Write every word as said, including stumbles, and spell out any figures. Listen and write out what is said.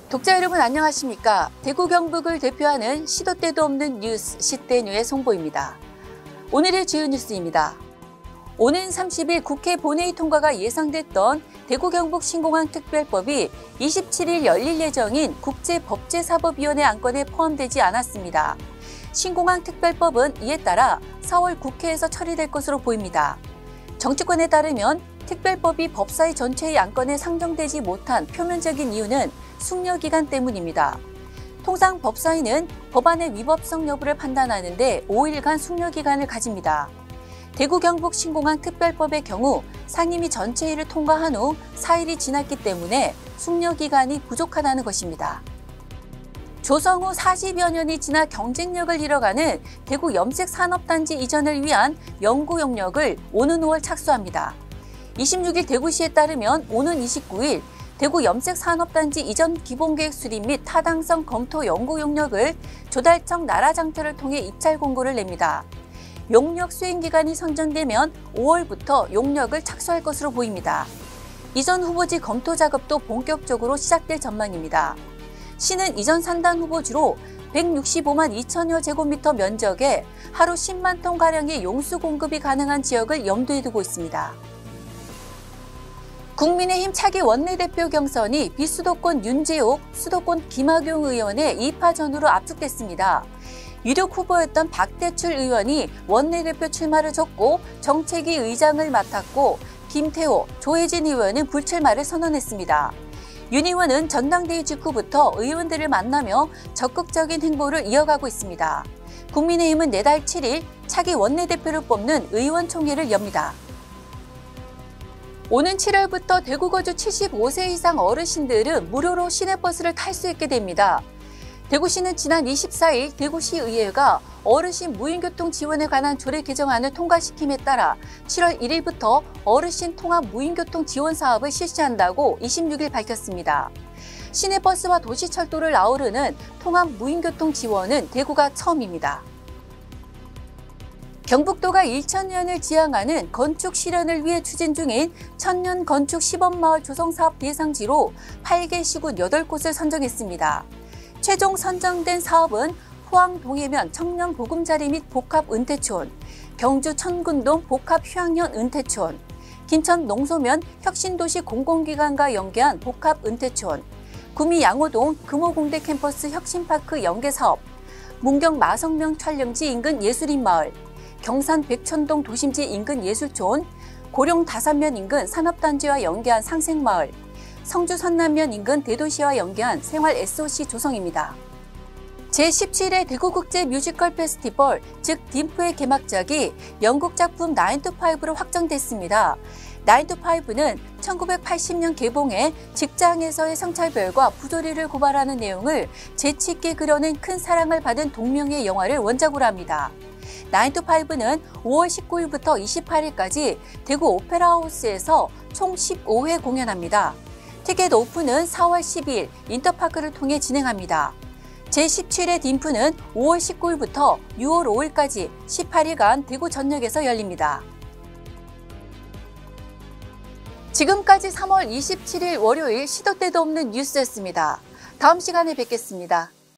독자 여러분 안녕하십니까? 대구 경북을 대표하는 시도 때도 없는 뉴스 시대뉴의 송보입니다. 오늘의 주요 뉴스입니다. 오는 삼십 일 국회 본회의 통과가 예상됐던 대구 경북 신공항 특별법이 이십칠 일 열릴 예정인 국제법제사법위원회 안건에 포함되지 않았습니다. 신공항 특별법은 이에 따라 사월 국회에서 처리될 것으로 보입니다. 정치권에 따르면 특별법이 법사위 전체의 안건에 상정되지 못한 표면적인 이유는 숙려기간 때문입니다. 통상 법사위는 법안의 위법성 여부를 판단하는 데 오 일간 숙려기간을 가집니다. 대구 경북 신공항 특별법의 경우 상임위 전체회의를 통과한 후 사 일이 지났기 때문에 숙려기간이 부족하다는 것입니다. 조성 후 사십여 년이 지나 경쟁력을 잃어가는 대구 염색산업단지 이전을 위한 연구 용역을 오는 오월 착수합니다. 이십육 일 대구시에 따르면 오는 이십구 일 대구 염색산업단지 이전 기본계획 수립 및 타당성 검토 연구 용역을 조달청 나라장터를 통해 입찰 공고를 냅니다. 용역 수행기간이 선정되면 오월부터 용역을 착수할 것으로 보입니다. 이전 후보지 검토 작업도 본격적으로 시작될 전망입니다. 시는 이전 산단 후보지로 백육십오만 이천여 제곱미터 면적에 하루 십만 톤가량의 용수 공급이 가능한 지역을 염두에 두고 있습니다. 국민의힘 차기 원내대표 경선이 비수도권 윤재옥, 수도권 김학용 의원의 이 파전으로 압축됐습니다. 유력 후보였던 박대출 의원이 원내대표 출마를 줬고 정책위 의장을 맡았고 김태호, 조혜진 의원은 불출마를 선언했습니다. 윤 의원은 전당대회 직후부터 의원들을 만나며 적극적인 행보를 이어가고 있습니다. 국민의힘은 내달 칠 일 차기 원내대표를 뽑는 의원총회를 엽니다. 오는 칠월부터 대구 거주 칠십오 세 이상 어르신들은 무료로 시내버스를 탈 수 있게 됩니다. 대구시는 지난 이십사 일 대구시의회가 어르신 무인교통 지원에 관한 조례 개정안을 통과시킴에 따라 칠월 일 일부터 어르신 통합 무인교통 지원 사업을 실시한다고 이십육 일 밝혔습니다. 시내버스와 도시철도를 아우르는 통합 무인교통 지원은 대구가 처음입니다. 경북도가 일천년을 지향하는 건축 실현을 위해 추진 중인 천년 건축 시범마을 조성사업 대상지로 팔 개 시군 여덟 곳을 선정했습니다. 최종 선정된 사업은 포항 동해면 청년 보금자리 및 복합 은퇴촌, 경주 천군동 복합 휴양현 은퇴촌, 김천 농소면 혁신도시 공공기관과 연계한 복합 은퇴촌, 구미 양호동 금호공대 캠퍼스 혁신파크 연계사업, 문경 마성명 촬영지 인근 예술인마을, 경산 백천동 도심지 인근 예술촌, 고령 다산면 인근 산업단지와 연계한 상생마을, 성주 선남면 인근 대도시와 연계한 생활 에스오씨 조성입니다. 제십칠 회 대구국제 뮤지컬 페스티벌, 즉 딤프의 개막작이 영국 작품 나인 투 파이브로 확정됐습니다. 나인 투 파이브는 천구백팔십 년 개봉해 직장에서의 성차별과 부조리를 고발하는 내용을 재치 있게 그려낸 큰 사랑을 받은 동명의 영화를 원작으로 합니다. 나인 투 파이브는 오월 십구 일부터 이십팔 일까지 대구 오페라하우스에서 총 십오 회 공연합니다. 티켓 오픈은 사월 십이일 인터파크를 통해 진행합니다. 제십칠 회 딤프는 오월 십구 일부터 유월 오 일까지 십팔 일간 대구 전역에서 열립니다. 지금까지 삼월 이십칠 일 월요일 시도 때도 없는 뉴스였습니다. 다음 시간에 뵙겠습니다.